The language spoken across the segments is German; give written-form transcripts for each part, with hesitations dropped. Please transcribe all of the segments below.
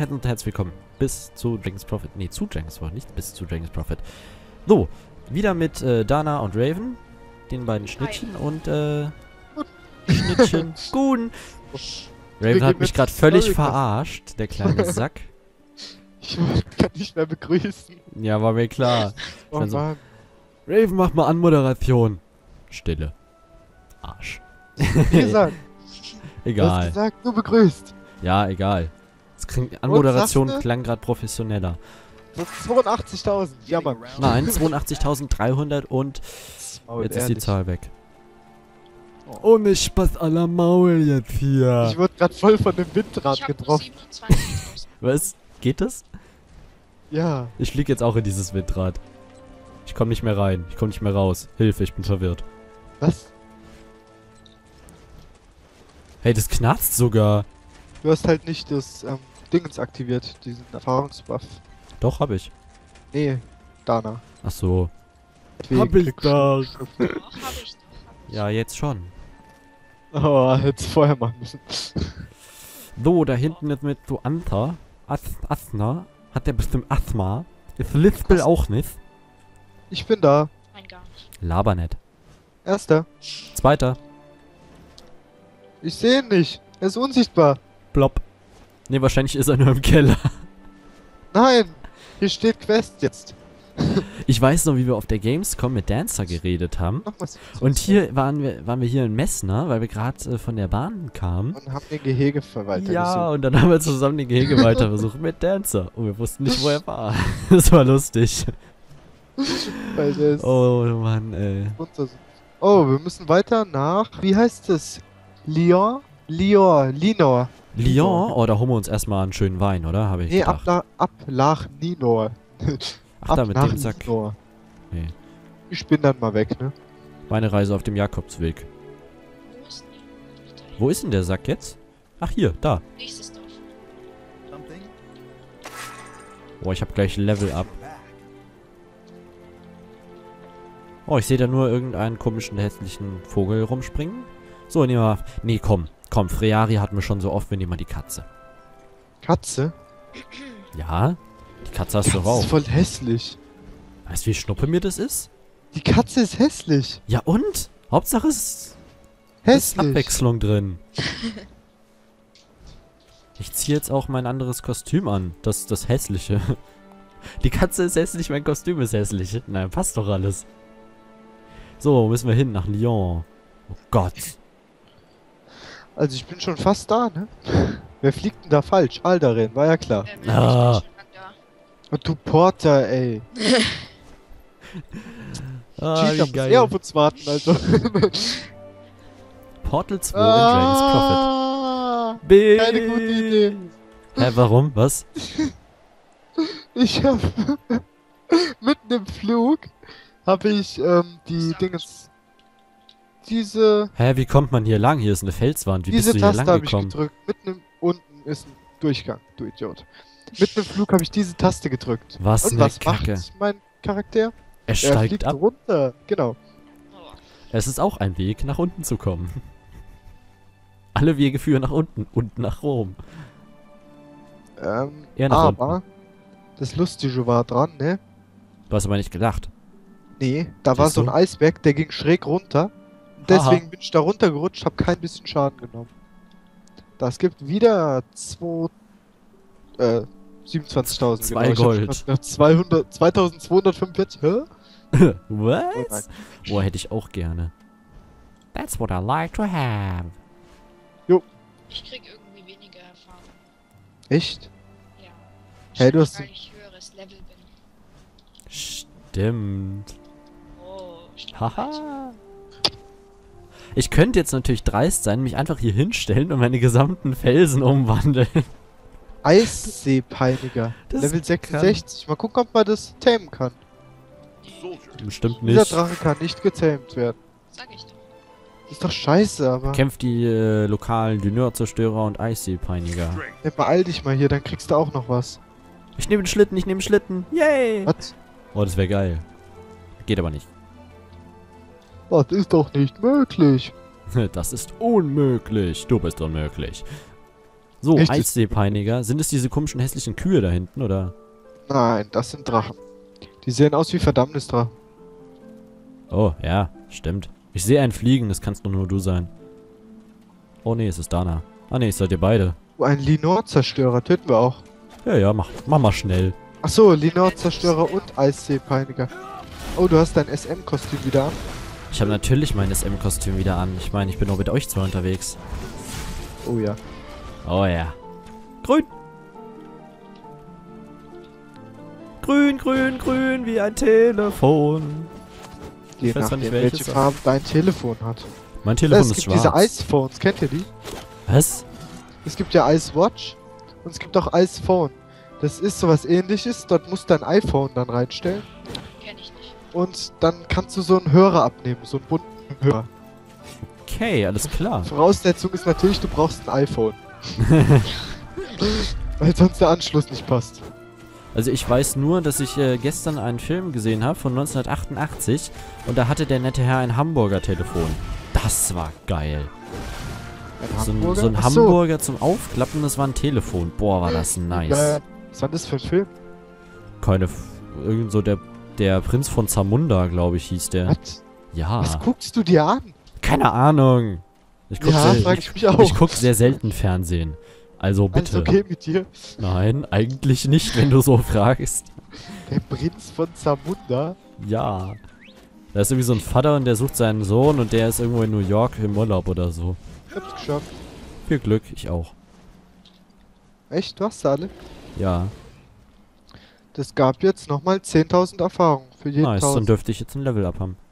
und herzlich willkommen bis zu Dragon's Prophet. Ne, zu Dragon's Prophet, nicht bis zu Dragon's Prophet. So, wieder mit Dana und Raven, den beiden Schnittchen und Schnittchen. Guten. Raven hat mich gerade völlig verarscht, der kleine Sack. Ich kann nicht mehr begrüßen. Ja, war mir klar. Oh So, Mann. Raven, mach mal Anmoderation. Stille. Arsch. Wie gesagt, du hast Egal. gesagt, du begrüßt. Ja, egal. Das klingt, Anmoderation sagst du? klang gerade professioneller. Das ist 82.000. Ja, Mann. Nein, 82.300 und Maul, jetzt ist die ehrlich. Zahl weg. Oh. Oh, ne Spaß à la Maul jetzt hier. Ich wurde gerade voll von dem Windrad Ich hab getroffen. 27.000. Was? Geht das? Ja. Ich fliege jetzt auch in dieses Windrad. Ich komme nicht mehr rein. Ich komme nicht mehr raus. Hilfe, ich bin verwirrt. Was? Hey, das knarzt sogar. Du hast halt nicht das Dingens aktiviert, diesen Erfahrungsbuff. Doch, hab ich. Nee, Dana. Ach so. Wegen Hab ich Glück- doch. Doch, hab ich doch. Ja, jetzt schon. Oh, hätte es vorher machen müssen. So, da hinten ist mit so Anta. Asthma. Hat der bestimmt Asthma. Ist Lispel auch nicht. Ich bin da. Nein, gar nicht. Labernet. Erster. Zweiter. Ich sehe ihn nicht. Er ist unsichtbar. Blopp. Ne, wahrscheinlich ist er nur im Keller. Nein. Hier steht Quest jetzt. Ich weiß noch, wie wir auf der Gamescom mit Dancer geredet haben. Nochmals. Und hier waren wir hier in Messner, weil wir gerade von der Bahn kamen. Und haben den Gehegeverwalter Ja, gesucht. und dann haben wir zusammen den Gehege weiter versucht mit Dancer. Und wir wussten nicht, wo er war. Das war lustig. Weil der ist Oh Mann, ey. runter. Oh, wir müssen weiter nach. Wie heißt es? Lyon? Linor. Lyon? Oh, da holen wir uns erstmal einen schönen Wein, oder? Habe ich Nee, gedacht. ab nach Ninor. Ach, da mit nach dem Sack. Linor. Nee. Ich bin dann mal weg, ne? Meine Reise auf dem Jakobsweg. Wo ist die? Wo ist denn der Sack jetzt? Ach, hier, da. Nächstes Dorf. Oh, ich habe gleich Level up. Oh, ich sehe da nur irgendeinen komischen, hässlichen Vogel rumspringen. So, nehmen wir mal. Nee, komm. Komm, Freari hatten wir schon so oft, wir nehmen mal die Katze. Katze? Ja? Die Katze hast du Katze auch. ist voll hässlich. Weißt du, wie schnuppe mir das ist? Die Katze ist hässlich. Ja und? Hauptsache es ist Hässlich. Abwechslung drin. Ich ziehe jetzt auch mein anderes Kostüm an. Das hässliche. Die Katze ist hässlich, mein Kostüm ist hässlich. Nein, passt doch alles. So, wo müssen wir hin? Nach Lyon. Oh Gott. Also ich bin schon fast da, ne? Wer fliegt denn da falsch? Aldarin, war ja klar. Ah. Und du Porter, ey. Ah, Cheater wie muss eher auf geil. uns warten, also. Portal 2 in Dragon's Prophet. Ah, Bill. keine gute Idee. Hä, warum? Was? Ich hab mitten im Flug habe ich die Dingens Hä, wie kommt man hier lang? Hier ist eine Felswand. Wie bist diese du hier Taste lang habe ich gekommen? gedrückt. Unten ist ein Durchgang, du Idiot. Mitten im Flug habe ich diese Taste gedrückt. Was Und eine was Kacke. macht mein Charakter? Er Er steigt fliegt ab. runter. Genau. Oh. Es ist auch ein Weg, nach unten zu kommen. Alle Wege führen nach unten und nach Rom. Eher nach Aber das Lustige war dran, ne? Du hast aber nicht gedacht. Nee, da war Siehst so ein du? Eisberg, der ging schräg runter. Und Haha. deswegen bin ich da runtergerutscht, habe kein bisschen Schaden genommen. Das gibt wieder 27.000. Zwei Ich hab Gold. schon gedacht, 2245. Hä? Was? Boah, hätte ich auch gerne. That's what I like to have. Ich krieg irgendwie weniger Erfahrung. Echt? Ja. Hey, du hast- Weil ich höheres Level bin. Stimmt. Oh, stimmt. Haha. Ich könnte jetzt natürlich dreist sein, mich einfach hier hinstellen und meine gesamten Felsen umwandeln. Eisseepeiniger. Das Level 66. Mal gucken, ob man das tamen kann. Bestimmt Dieser nicht. Drache kann nicht getamed werden. Sag ich doch. Ist doch scheiße, aber. Kämpft die lokalen Düneur-Zerstörer und Eisseepeiniger. Ja, beeil dich mal hier, dann kriegst du auch noch was. Ich nehme den Schlitten, ich nehme den Schlitten. Yay! Was? Oh, das wäre geil. Geht aber nicht. Das ist doch nicht möglich. Das ist unmöglich. Du bist unmöglich. So, Echtes- Eisseepeiniger. Sind es diese komischen hässlichen Kühe da hinten, oder? Nein, das sind Drachen. Die sehen aus wie Verdammnisdrachen. Oh, ja, stimmt. Ich sehe einen fliegen, das kannst nur du sein. Oh nee, es ist Dana. Ah nee, seid ihr beide. Oh, ein Linor-Zerstörer töten wir auch. Ja, mach mal schnell. Achso, Linor-Zerstörer und Eisseepeiniger. Oh, du hast dein SM-Kostüm wieder an. Ich habe natürlich mein SM-Kostüm wieder an. Ich meine, ich bin auch mit euch zwei unterwegs. Oh ja. Oh ja. Grün. Grün, grün, grün, wie ein Telefon. Je weiß zwar nicht, nachdem, welches, welche aber- Farbe dein Telefon hat. Mein Telefon Es ist gibt diese schwarz. Icephones, kennt ihr die? Was? Es gibt ja Icewatch und es gibt auch Icephone. Das ist sowas ähnliches, dort musst du dein iPhone dann reinstellen Kenn ich nicht. und dann kannst du so einen Hörer abnehmen, so einen bunten Hörer. Okay, alles klar. Voraussetzung ist natürlich, du brauchst ein iPhone. Weil sonst der Anschluss nicht passt. Also ich weiß nur, dass ich gestern einen Film gesehen habe von 1988 und da hatte der nette Herr ein Hamburger Telefon. Das war geil. Ein So ein Ach so. Hamburger zum Aufklappen, das war ein Telefon. Boah, war das nice. Was war das für ein Film? Irgend so der Prinz von Zamunda, glaube ich, hieß der. Was? Ja. Was guckst du dir an? Keine Ahnung. Ich guck, Ja, sehr, frag ich mich auch. ich guck sehr selten Fernsehen. Also bitte. Alles okay mit dir? Nein, eigentlich nicht, wenn du so fragst. Der Prinz von Zamunda? Ja. Da ist irgendwie so ein Vater und der sucht seinen Sohn und der ist irgendwo in New York im Urlaub oder so. Ich hab's geschafft. Viel Glück, ich auch. Echt? Du hast sie alle? Ja, Das gab jetzt nochmal 10.000 Erfahrungen für jeden nice. Dann 1000. dürfte ich jetzt ein Level up haben.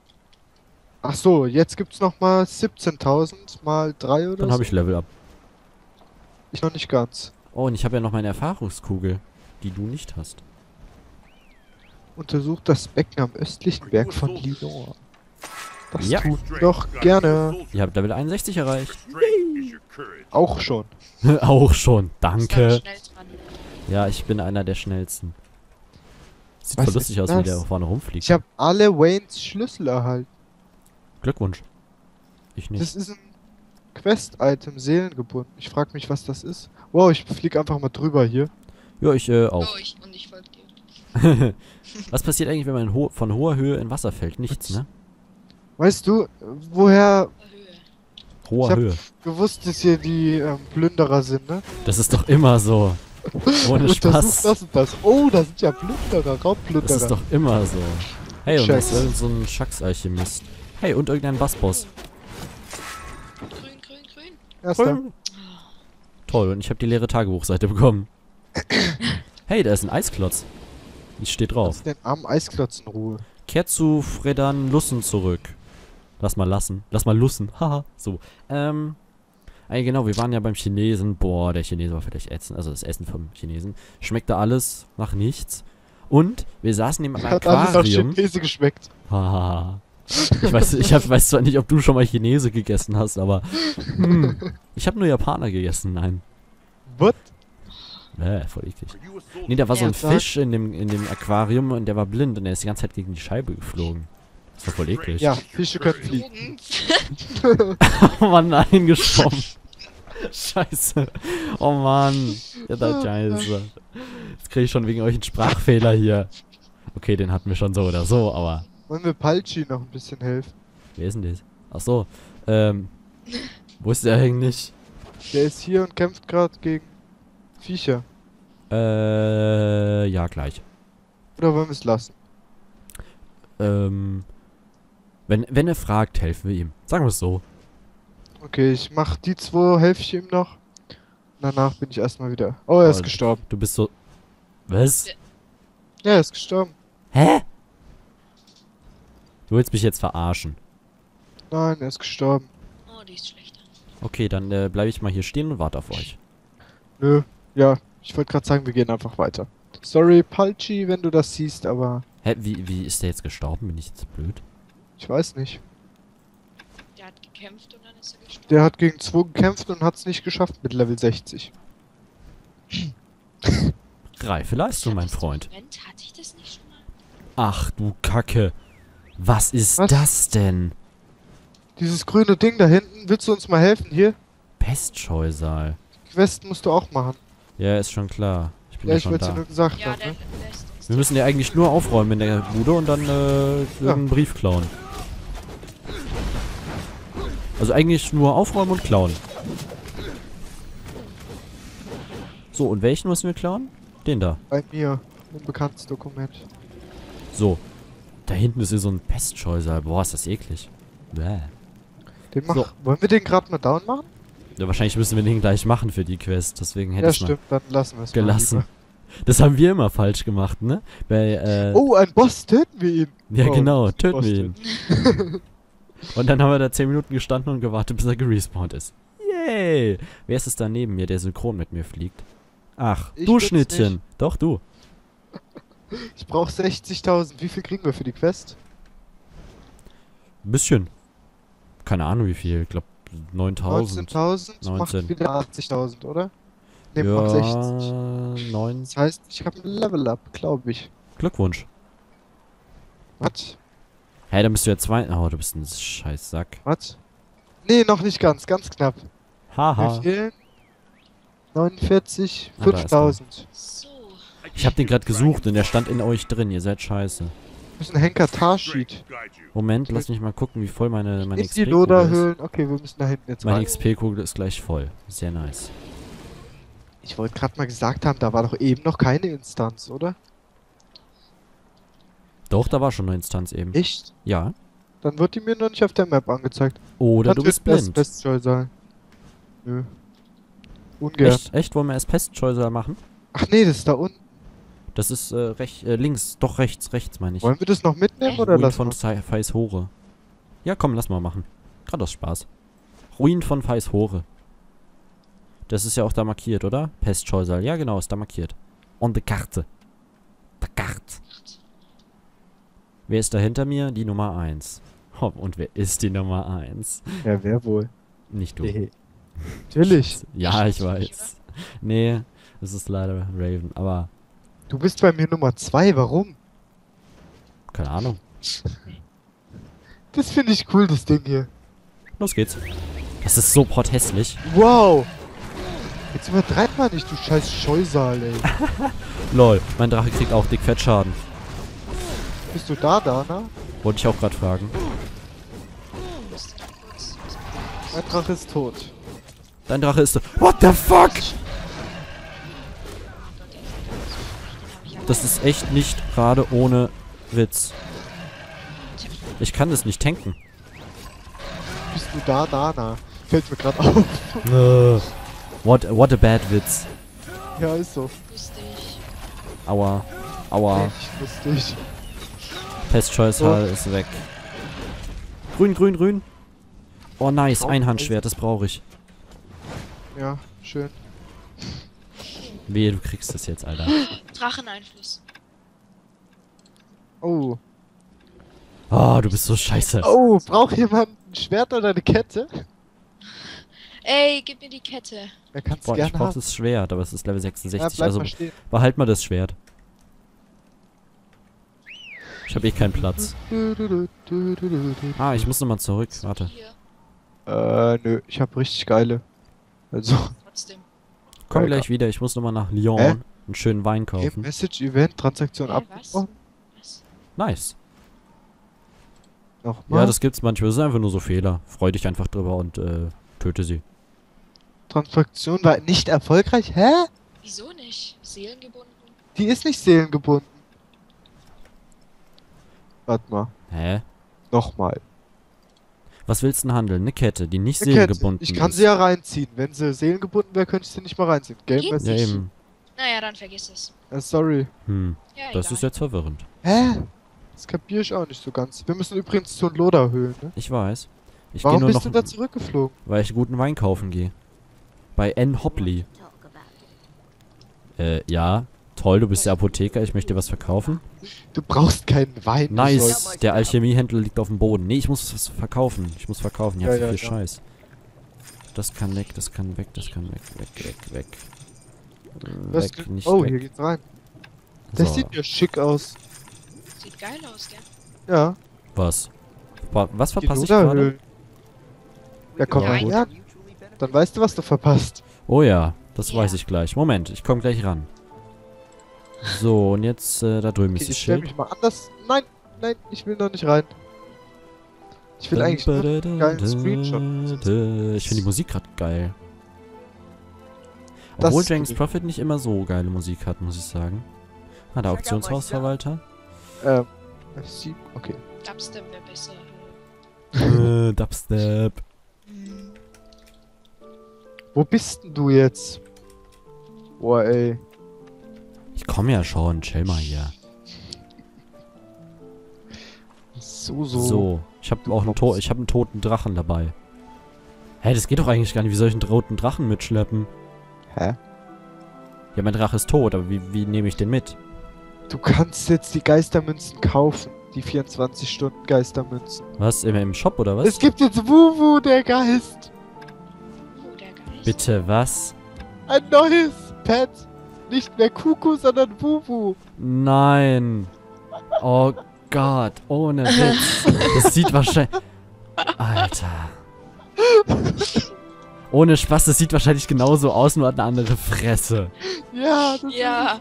Ach so, jetzt gibt's nochmal 17.000 mal 3 oder Dann so. habe ich Level up. Ich noch nicht ganz. Oh, und ich habe ja noch meine Erfahrungskugel, die du nicht hast. Untersucht das Becken am östlichen Berg von Lyon. Das Ja. tun wir doch gerne. Ihr habt Level 61 erreicht. Auch schon. Auch schon, Ist da danke. schnell dran. Ja, ich bin einer der schnellsten. Sieht Was voll lustig ist aus, wie das? der vorne rumfliegt. Ich habe alle Waynes Schlüssel erhalten. Glückwunsch. Ich nicht. Das ist ein Quest-Item, seelengebunden. Ich frag mich, was das ist. Wow, ich flieg einfach mal drüber hier. Ja, ich auch. Oh, ich folge dir. Was passiert eigentlich, wenn man von hoher Höhe in Wasser fällt? Nichts, ne? Weißt du, woher Höhe. Hoher ich hab Höhe. gewusst, dass hier die Plünderer sind, ne? Das ist doch immer so. Ohne Untersuch Spaß. das und das. Oh, da sind ja Plünderer, Das Raubplünderer. ist doch immer so. Hey, und das ist Scheiße. irgend so ein Schacksalchemist. Hey, und irgendein Bassboss. Grün, grün, grün. Erster. Toll, und ich habe die leere Tagebuchseite bekommen. Hey, da ist ein Eisklotz. Ich stehe drauf. Lass den armen Eisklotz in Ruhe. Kehrt zu Fredan Lussen zurück. Lass mal lassen. Lass mal lussen. Haha. So. Genau, wir waren ja beim Chinesen. Boah, der Chinese war vielleicht ätzend. Also das Essen vom Chinesen. Schmeckte alles nach nichts. Und wir saßen im Hat alles nach Aquarium. Chinese geschmeckt. Haha. Ich weiß zwar nicht, ob du schon mal Chinese gegessen hast, aber ich habe nur Japaner gegessen, nein. What? Voll eklig. Nee, da war so ein Ja, Fisch in dem Aquarium und der war blind und der ist die ganze Zeit gegen die Scheibe geflogen. Das war voll eklig. Ja, Fische können fliegen. Drogen. Oh Mann, nein, geschwommen. Scheiße. Oh Mann. Ja, das Scheiße. Jetzt kriege ich schon wegen euch einen Sprachfehler hier. Okay, den hatten wir schon so oder so, aber... Wollen wir Palchi noch ein bisschen helfen? Wer ist denn das? Ach so. Wo ist der eigentlich? Der ist hier und kämpft gerade gegen Viecher. Ja, gleich. Oder wollen wir es lassen? Wenn er fragt, helfen wir ihm. Sagen wir es so. Okay, ich mach die 2, helfe ich ihm noch. Danach bin ich erstmal wieder. Oh, er ist Oh, gestorben. Du bist so... Was? Ja, er ist gestorben. Hä? Du willst mich jetzt verarschen. Nein, er ist gestorben. Oh, die ist schlechter. Okay, dann bleibe ich mal hier stehen und warte auf euch. Nö, ja, ich wollte gerade sagen, wir gehen einfach weiter. Sorry, Palchi, wenn du das siehst, aber Hä, wie ist der jetzt gestorben? Bin ich jetzt blöd? ich weiß nicht. Der hat gekämpft und dann ist er gestorben. Der hat gegen 2 gekämpft und hat es nicht geschafft mit Level 60. Reife Leistung, mein Freund. Moment, hatte ich das nicht schon mal? Ach du Kacke. Was ist Was? das denn? Dieses grüne Ding da hinten, willst du uns mal helfen? Hier? Pestscheusal. Quest musst du auch machen. Ja, ist schon klar. Ich bin Ja, ja ich schon wollte dir da. nur gesagt Ja, haben, der ne? lässt uns. Wir müssen ja eigentlich nur aufräumen in der Bude und dann einen Brief klauen. Also eigentlich nur aufräumen und klauen. So, und welchen müssen wir klauen? Den da. Bei mir. Ein bekanntes Dokument. So. Da hinten ist hier so ein Pestscheusal. Boah, ist das eklig. Bäh. Den mach. So. Wollen wir den gerade mal down machen? Ja, wahrscheinlich müssen wir den gleich machen für die Quest. Deswegen hätte Ja, ich mal stimmt. Dann lassen wir es gelassen. Das haben wir immer falsch gemacht, ne? Oh, ein Boss, töten wir ihn. Ja, Oh, genau, Boss töten wir ihn. Und dann haben wir da 10 Minuten gestanden und gewartet, bis er gerespawnt ist. Yay! Wer ist es da neben mir, der synchron mit mir fliegt? Ach, Ich du bin's Schnittchen. nicht. Doch, du. Ich brauche 60.000. Wie viel kriegen wir für die Quest? Ein bisschen. Keine Ahnung wie viel. Ich glaube 9.000. 19.000 macht 19. wieder 80.000, oder? Ne, macht 60. Ja, 9. Das heißt, ich habe ein Level-Up, glaube ich. Glückwunsch. Was? Hä, dann bist du ja 2. Oh, du bist ein scheiß Sack. Was? Nee, noch nicht ganz. Ganz knapp. Haha. Mir fehlen 49, Ah, da ist er. 5.000. So. Ich hab den gerade gesucht und der stand in euch drin. Ihr seid scheiße. Das ist ein Henker Tarsheet. Moment, lass mich mal gucken, wie voll meine Ist die XP-Kugel ist. Loderhöhlen? Okay, wir müssen da hinten jetzt Meine rein. XP-Kugel ist gleich voll. Sehr nice. Ich wollte gerade mal gesagt haben, da war doch eben noch keine Instanz, oder? Doch, da war schon eine Instanz eben. Echt? Ja. Dann wird die mir noch nicht auf der Map angezeigt. Oder du bist blind. Pestjoy sein. Nö. Ungern. Echt? Wollen wir erst Pestscheusal machen? Ach nee, das ist da unten. Das ist links. Doch, rechts meine ich. Wollen wir das noch mitnehmen oder Ruin lassen von wir? Feishore. Ja, komm, lass mal machen. Gerade aus Spaß. Ruin von Feishore. Das ist ja auch da markiert, oder? Pestscheusal. Ja, genau, ist da markiert. On the Karte. Der Karte. Wer ist da hinter mir? Die Nummer 1. Oh, und wer ist die Nummer 1? Ja, wer wohl? Nicht du. Nee. Natürlich. Ja, ich weiß. Nee, es ist leider Raven, aber Du bist bei mir Nummer 2, warum? keine Ahnung. Das finde ich cool, das Ding hier. Los geht's. Das ist so potthässlich. Wow! Jetzt übertreib mal nicht, du scheiß Scheusal, ey. Lol, mein Drache kriegt auch dick Fettschaden. Bist du da, Dana? Wollte ich auch gerade fragen. Musst du da kurz. Mein Drache ist tot. Dein Drache ist so. What the fuck? Das ist echt nicht gerade ohne Witz. Ich kann das nicht tanken. Bist du da, Dana? Fällt mir gerade auf. What a bad Witz. Ja, ist so. Lustig. Aua. Aua. Echt lustig. Pestscheusal ist weg. Grün. Oh nice, Einhandschwert, das brauche ich. Ja, schön. Wehe, du kriegst das jetzt, Alter. Dracheneinfluss. Oh. Oh, du bist so scheiße. Oh, braucht jemand ein Schwert oder eine Kette? Ey, gib mir die Kette. Wer kann's Boah, ich gerne brauch haben? das Schwert, aber es ist Level 66. Ja, bleib Also mal stehen. behalt mal das Schwert. Ich habe eh keinen Platz. Ah, ich muss nochmal zurück. Warte. Hier. Nö, ich hab richtig geile. Also, Trotzdem. Komm Ja, gleich wieder. Ich muss nochmal nach Lyon Hä? einen schönen Wein Game kaufen. Message Event, Transaktion Was? abgebrochen. Was? Nice. Nochmal. Ja, das gibt's manchmal. Das sind einfach nur so Fehler. Freu dich einfach drüber und töte sie. Transaktion war nicht erfolgreich. Hä? Wieso nicht? Seelengebunden? Die ist nicht seelengebunden. Warte mal. Hä? Nochmal. Was willst du denn handeln? Eine Kette, die nicht Eine Kette. seelengebunden Ich kann ist. sie ja reinziehen. Wenn sie seelengebunden wäre, könnte ich sie nicht mal reinziehen. Game Geht Message. Ja, eben. Naja, dann vergiss es. Sorry. Ja, Das egal. ist jetzt verwirrend. Hä? Das kapiere ich auch nicht so ganz. Wir müssen übrigens zu Loderhöhlen, ne? Ich weiß. Ich gehe Warum nur bist noch, du da zurückgeflogen? weil ich guten Wein kaufen gehe. Bei N. Hopley. Ja. Toll, du bist der Apotheker. Ich möchte dir was verkaufen. Du brauchst keinen Wein. du Nice. sollst- Der Alchemiehändler liegt auf dem Boden. Nee, ich muss was verkaufen. Ich muss verkaufen. Ich hab Ja, so ja, viel ja. Scheiß. Das kann weg, das kann weg, das kann weg. Das Weg, nicht oh, weg. hier geht's rein. Das So. sieht ja schick aus. Sieht geil aus, gell? Ja. Was? Was Die verpasse ich gerade? Loderhöhlen. Ja, komm Ja, mal her. Dann weißt du, was du verpasst. Oh ja. Das Ja. weiß ich gleich. Moment, ich komme gleich ran. So, und jetzt, da drüben Okay, ist das ich stell Schild. mich mal anders. Nein, nein, ich will noch nicht rein. Ich will eigentlich nur einen geilen Screenshot. Ich finde die Musik gerade geil. Das Obwohl ist James cool. Prophet nicht immer so geile Musik hat, muss ich sagen. Ah, der Auktionshausverwalter. Okay. Dubstep wäre besser. Dubstep. Wo bist denn du jetzt? Boah, ey. Ich komme ja schon, chill mal hier. So. So, ich habe auch einen, ich hab einen toten Drachen dabei. Hä, das geht doch eigentlich gar nicht. Wie soll ich einen toten Drachen mitschleppen? Hä? Ja, mein Drache ist tot, aber wie nehme ich den mit? Du kannst jetzt die Geistermünzen kaufen. Die 24-Stunden-Geistermünzen. Was? Im Shop oder was? Es gibt jetzt Wuwu, der Geist. Oh, der Geist. Bitte, was? Ein neues Pet. Nicht mehr Kuku, sondern Wuwu. Nein. Oh Gott, ohne Witz. Das sieht wahrscheinlich... Alter. Ohne Spaß, das sieht wahrscheinlich genauso aus, nur hat eine andere Fresse. Ja, das Ja.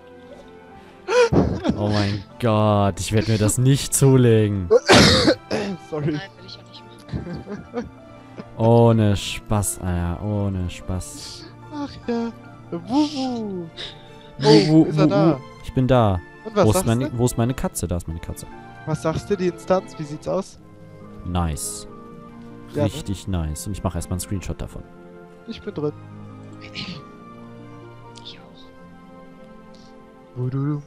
Oh mein Gott, ich werde mir das nicht zulegen. Sorry. Nein, will ich auch nicht mehr. Ohne Spaß, Alter, ohne Spaß. Ach ja. Wuwu. Ist er Wo- da? Ich bin da. Und was sagst du? Wo ist meine Katze? Da ist meine Katze. Was sagst du, die Instanz? Wie sieht's aus? Nice. Ja, ne? Richtig nice. Und ich mache erstmal einen Screenshot davon. Ich bin drin. Ich auch. Wudu.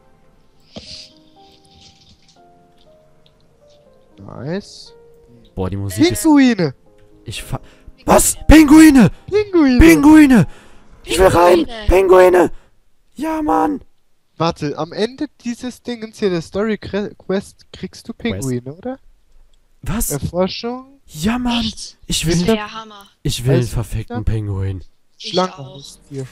Nice. Boah, die Musik ist... Pinguine! Was? Pinguine! Pinguine! Pinguine! Ich will rein! Pinguine! Pinguine! Ja, Mann! Warte, am Ende dieses Dingens hier, der Story Quest, kriegst du Pinguine, oder? Was? Erforschung, Ja, Mann! Echt? Ich Das will... wäre ja Hammer. Ich will einen Weiß- verfickten ja. Pinguin. Ich Schlangen auch. ist hier.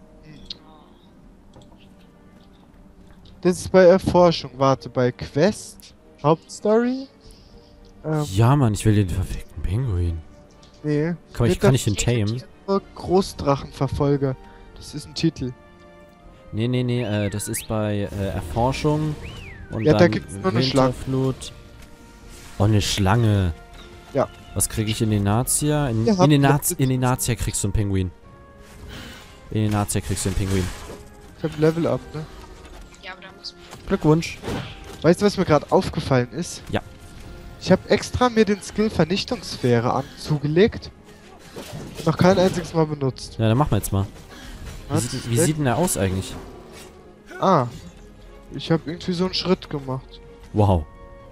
Das ist bei Erforschung. Warte, bei Quest, Hauptstory? Ja, Mann, ich will den verfickten Pinguin. Nee. Kann ich den tamen? Großdrachenverfolger. Das ist ein Titel. Nee, das ist bei Erforschung und Ja, da dann gibt's nur eine Schlange. Winterflut. Oh, eine Schlange. Ja. Was kriege ich in den Nazia? In Ja, den habt ihr- Nazia kriegst du einen Pinguin. In den Nazia kriegst du einen Pinguin. Ich hab Level up, ne? Ja, aber da muss man. Glückwunsch. Weißt du, was mir gerade aufgefallen ist? Ja. Ich habe extra mir den Skill Vernichtungssphäre zugelegt. Noch kein einziges Mal benutzt. Ja, dann machen wir jetzt mal. Was? Wie sieht denn der aus eigentlich? Ah. Ich habe irgendwie so einen Schritt gemacht. Wow.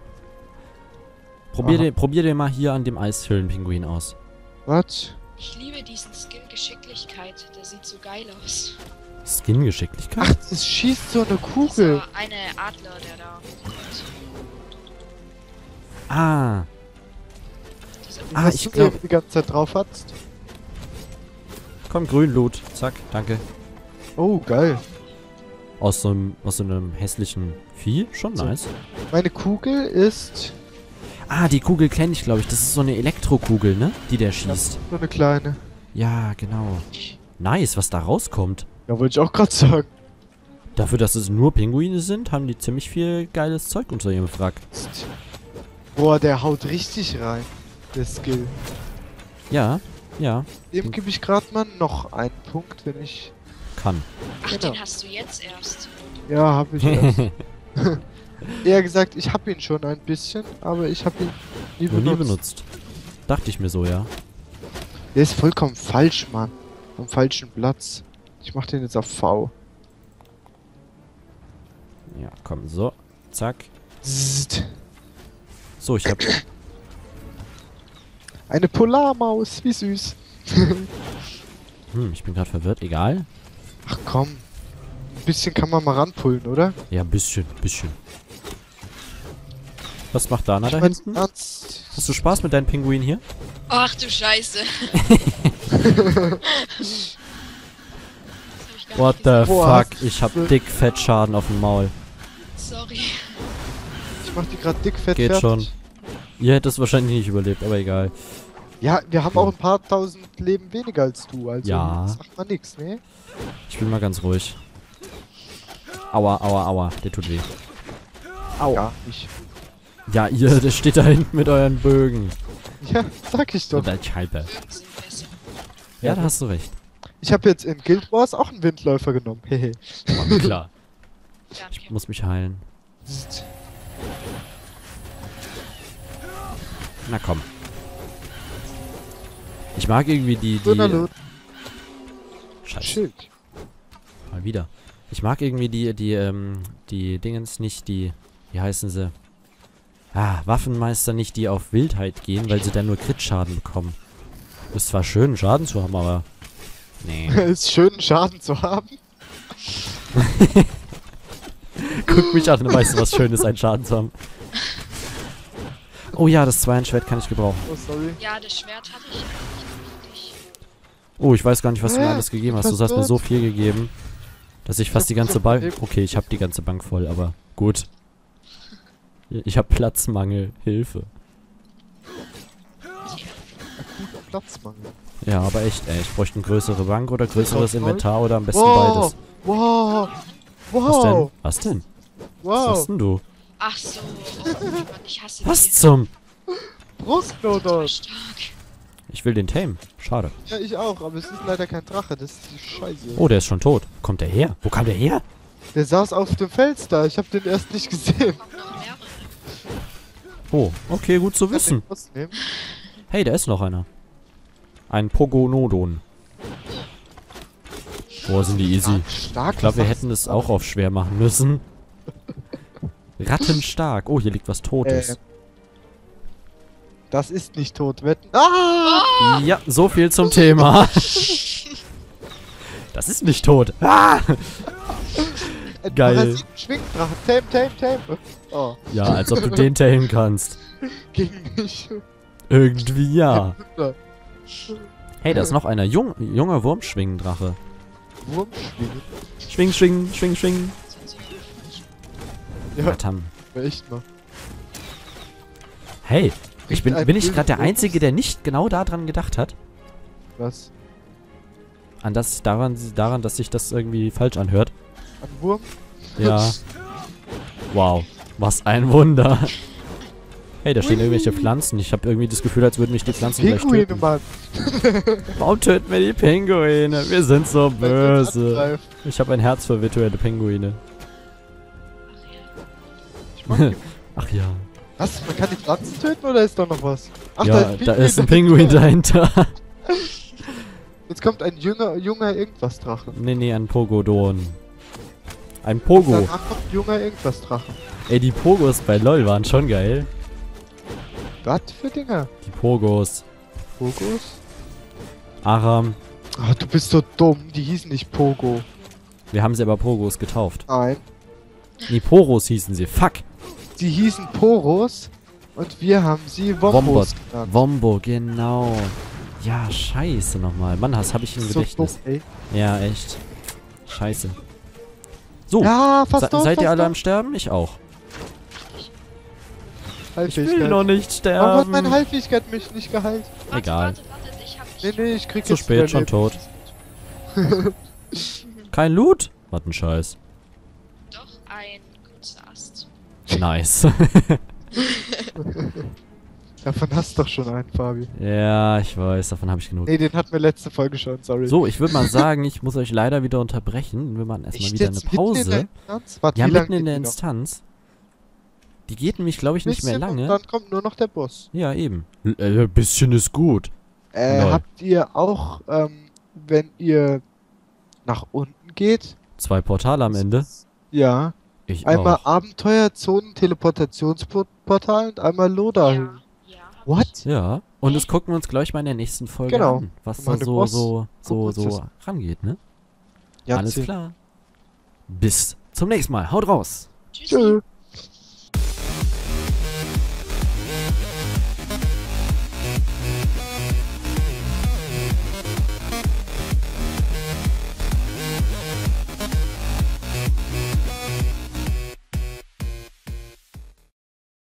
Aha. Probier den mal hier an dem Eishöhlenpinguin aus. Was? Ich liebe diesen Skill Geschicklichkeit. Der sieht so geil aus. Skin-Geschicklichkeit? Ach, das schießt so eine Kugel. Dieser eine Adler, der da kommt. Ah. Dieser Ah, Was ich du glaub- die ganze Zeit drauf hattest. Komm, Grünblut. Zack, danke. Oh, geil. Aus so einem hässlichen Vieh? Schon So. nice. Meine Kugel ist Ah, die Kugel kenne ich, glaube ich. Das ist so eine Elektrokugel, ne? Die der schießt. so eine kleine. Ja, genau. Nice, was da rauskommt. Ja, wollte ich auch gerade sagen. Dafür, dass es nur Pinguine sind, haben die ziemlich viel geiles Zeug unter ihrem Wrack. Boah, der haut richtig rein. Der Skill. Ja, ja, Dem gebe ich gerade mal noch einen Punkt, wenn ich... kann. Ach, Genau. den hast du jetzt erst. Ja, habe ich erst. Eher gesagt, ich habe ihn schon ein bisschen, aber ich habe ihn nie Noch nie benutzt. benutzt. Dachte ich mir so, ja. Der ist vollkommen falsch, Mann. Am falschen Platz. Ich mach den jetzt auf V. Ja, komm, so. Zack. Zzt. So, ich hab... Eine Polarmaus, wie süß. ich bin gerade verwirrt. Egal. Ach komm. Ein bisschen kann man mal ranpullen, oder? Ja, bisschen. Was macht Dana da mein, hinten? Ernst. Hast du Spaß mit deinem Pinguin hier? Ach du Scheiße. Das hab ich gar What nicht the gesehen. Boah, fuck? Ich hab dick Fettschaden auf dem Maul. Sorry. Ich mach die gerade dick fett Geht fertig. schon. Ihr hättet es wahrscheinlich nicht überlebt, aber egal. Ja, wir haben auch ein paar tausend Leben weniger als du, also Ja. sagt man nix, ne? Ich bin mal ganz ruhig. Aua, aua, aua. Der tut weh. Au. Ja, ich. Ja, ihr, der steht da hinten mit euren Bögen. Ja, sag ich doch. Und der Scheibe. Bögen sind besser. Ja, da hast du recht. Ich habe jetzt in Guild Wars auch einen Windläufer genommen. Hehe. Oh, klar. Danke. Ich muss mich heilen. Na komm. Ich mag irgendwie die... Wunderlut. Scheiße. Schild. Mal wieder. Ich mag irgendwie die Dingens nicht, die... Wie heißen sie? Waffenmeister nicht, die auf Wildheit gehen, weil sie dann nur Crit-Schaden bekommen. Ist zwar schön, Schaden zu haben, aber... Nee. Ist schön, Schaden zu haben. Guck mich an, dann weißt du, was schön ist, einen Schaden zu haben. Oh ja, das Zweihandschwert kann ich gebrauchen. Oh, sorry. Ja, das Schwert hatte ich eigentlich nicht. Oh, ich weiß gar nicht, was du mir Hä? alles gegeben hast. Was Du hast mir wird? so viel gegeben, dass ich fast die ganze Bank... Leben. Okay, ich habe die ganze Bank voll, aber gut. Ich habe Platzmangel. Hilfe. Akuter Platzmangel. Ja, aber echt, ey. Ich bräuchte eine größere Bank oder größeres Voll? Inventar oder am besten Wow. beides. Wow. Was denn? Wow. Was denn? Was Wow. hast denn du? Ach so. Oh Mann, ich hasse Was die. zum... Brustloader. Stark. Ich will den tame. Schade. Ja, ich auch, aber es ist leider kein Drache, das ist die Scheiße. Oh, der ist schon tot. Kommt der her? Wo kam der her? Der saß auf dem Fels da, ich hab den erst nicht gesehen. Kommen noch mehrere. Oh, okay, gut zu Kann den wissen. rausnehmen? Hey, da ist noch einer. Ein Pogonodon. Boah, sind die easy. Stark. Ich glaube, wir was hätten sagst es du? auch auf schwer machen müssen. Rattenstark. Oh, hier liegt was Totes. Das ist nicht tot, wetten. Ah! Ja, so viel zum Thema. Das ist nicht tot. Ah! Geil. Du hast einen Schwingdrachen. Tame. Oh, Ja, als ob du den tamen kannst. ging nicht. Irgendwie ja. Hey, da ist noch einer. Junger Wurmschwingendrache. Wurmschwingen. Schwing. Ja, Verdammt. echt mal. Hey, bin ich gerade der Wurm- Einzige, der nicht genau daran gedacht hat? Was? Daran, dass sich das irgendwie falsch anhört. Ein Wurm? Ja. Wow. Was ein Wunder. Hey, da stehen irgendwelche Pflanzen. Ich habe irgendwie das Gefühl, als würden mich die Pflanzen gleich Pinguine, töten. Mann. Warum töten wir die Pinguine? Wir sind so Weil sie uns böse. angreifen. Ich habe ein Herz für virtuelle Pinguine. Ich mag die. Ach ja. Was? Man kann die Pflanzen töten oder ist da noch was? Ach, Ja, da ist ein Pinguin dahinter. Jetzt kommt ein junger irgendwas Drache. Nee, ein Pogodon. Ein Pogo. Danach kommt ein junger irgendwas Drache. Ey, die Pogos bei LOL waren schon geil. Was für Dinger? Die Pogos. Pogos? Aram. Ah, du bist so dumm. Die hießen nicht Pogo. Wir haben sie aber Pogos getauft. Nein. Nee, Poros hießen sie. Fuck. Die hießen Poros und wir haben sie Wombos genannt. Wombo, genau. Ja, scheiße nochmal. Mann, das habe ich im So dumm, Gedächtnis. ey. Ja, echt. Scheiße. So, Ja, fast tot, seid ihr fast alle tot. am Sterben? Ich auch. Ich will Heilfähigkeit. noch nicht Warum hat sterben. meine Heilfähigkeit mich nicht geheilt? Egal. Warte, ich hab Nee, ich krieg Zu jetzt spät, wieder schon Leben. tot. Kein Loot? Was ein Scheiß. doch ein kurzer Ast. Nice. Davon hast du doch schon einen, Fabi. Ja, ich weiß, davon habe ich genug. Nee, den hatten wir letzte Folge schon, sorry. So, ich würde mal sagen, ich muss euch leider wieder unterbrechen. Wir machen erstmal Echt wieder eine jetzt mitten in der Pause. Instanz? Warte, Ja, wie lang mitten in geht der die noch? Instanz. Die geht nämlich, glaube ich, nicht mehr Bisschen lange. Und dann kommt nur noch der Boss. Ja, eben. Bisschen ist gut. Lol. Habt ihr auch, wenn ihr nach unten geht? 2 Portale am Ende. Ja. Ich Einmal auch. Abenteuerzonen, Teleportationsportal und einmal Loda. Ja. What? Ja. Und das gucken wir uns gleich mal in der nächsten Folge Genau. an. Was Mal da den so Boss gucken uns das rangeht, ne? Ja, Alles zählt. klar. Bis zum nächsten Mal. Haut raus. Tschüss. Tschö.